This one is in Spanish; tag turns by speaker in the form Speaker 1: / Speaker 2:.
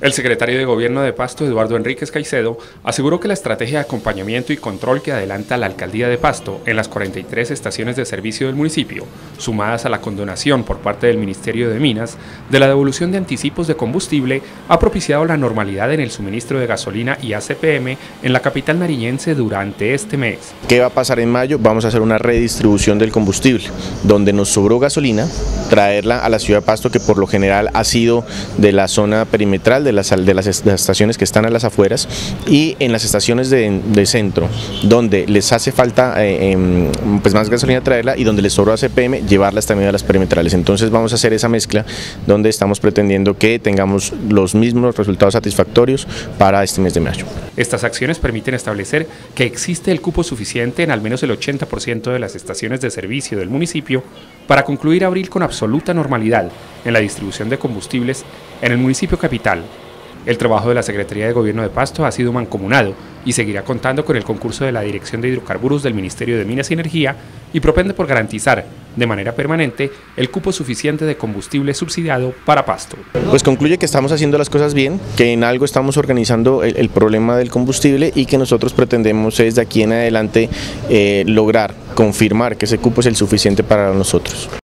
Speaker 1: El secretario de Gobierno de Pasto, Eduardo Enríquez Caicedo, aseguró que la estrategia de acompañamiento y control que adelanta la Alcaldía de Pasto en las 43 estaciones de servicio del municipio, sumadas a la condonación por parte del Ministerio de Minas de la devolución de anticipos de combustible, ha propiciado la normalidad en el suministro de gasolina y ACPM en la capital nariñense durante este mes.
Speaker 2: ¿Qué va a pasar en mayo? Vamos a hacer una redistribución del combustible, donde nos sobró gasolina, traerla a la ciudad de Pasto, que por lo general ha sido de la zona perimetral, de las estaciones que están a las afueras, y en las estaciones de centro, donde les hace falta pues más gasolina, traerla, y donde les sobró ACPM, llevarlas también a las perimetrales. Entonces vamos a hacer esa mezcla donde estamos pretendiendo que tengamos los mismos resultados satisfactorios para este mes de mayo.
Speaker 1: Estas acciones permiten establecer que existe el cupo suficiente en al menos el 80% de las estaciones de servicio del municipio para concluir abril con absoluta normalidad en la distribución de combustibles en el municipio capital. El trabajo de la Secretaría de Gobierno de Pasto ha sido mancomunado y seguirá contando con el concurso de la Dirección de Hidrocarburos del Ministerio de Minas y Energía y propende por garantizar de manera permanente el cupo suficiente de combustible subsidiado para Pasto.
Speaker 2: Pues concluye que estamos haciendo las cosas bien, que en algo estamos organizando el problema del combustible y que nosotros pretendemos es de aquí en adelante lograr confirmar que ese cupo es el suficiente para nosotros.